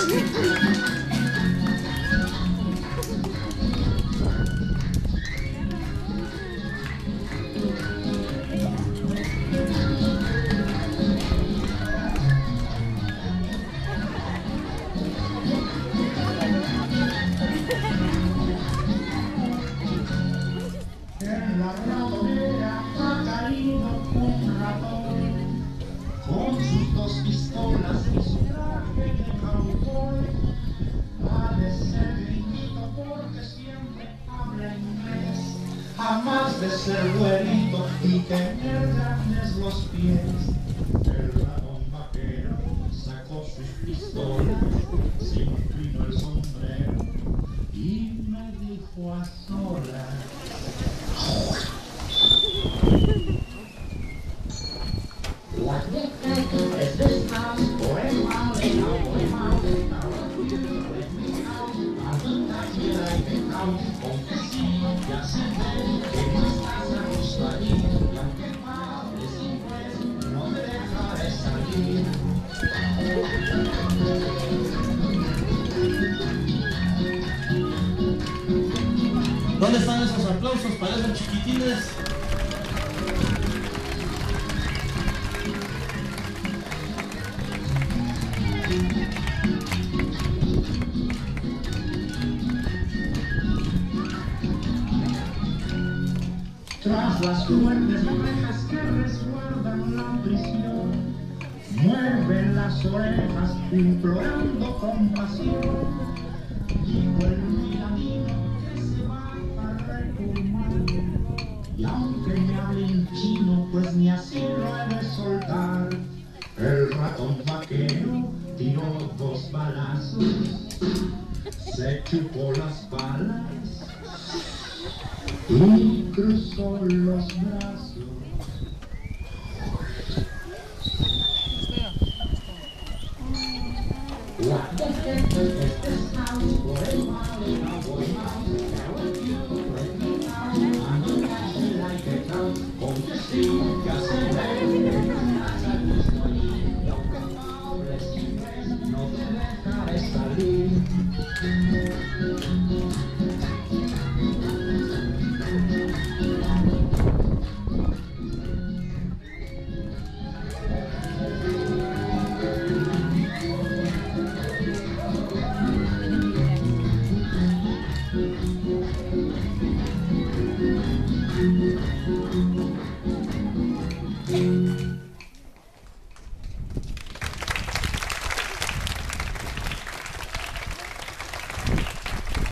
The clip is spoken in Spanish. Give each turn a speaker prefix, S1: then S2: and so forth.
S1: En la ratonera ha caído un ratón con sus dos pistolas y su traje de cowboy. Ha de ser gringuito porque siempre habla inglés, jamás de ser güerito y tener grandes los pies. El ratón vaquero sacó sus pistolas, se inclinó el sombrero y me dijo a solas: what the heck is this house going on? Going on. Let me out. I don't like me like it now. Aunque sí, ya se ve que no estás a gusto allí. Y aunque hables inglés, no me dejaré salir.
S2: ¿Dónde están esos aplausos para esos chiquitines?
S1: Tras las fuertes rejas que resguardan la prisión, mueven las orejas implorando compasión. Dijo el miradino que se va a reformar, y aunque me hablen chino, pues ni así lo he de soltar. El ratón vaquero tiró dos balazos, se chupó las balas y cruzó los brazos. What the heck is this house? Going on in a going on. Now if you let me out, I'm not actually like a clown. Come to see, ya se ve,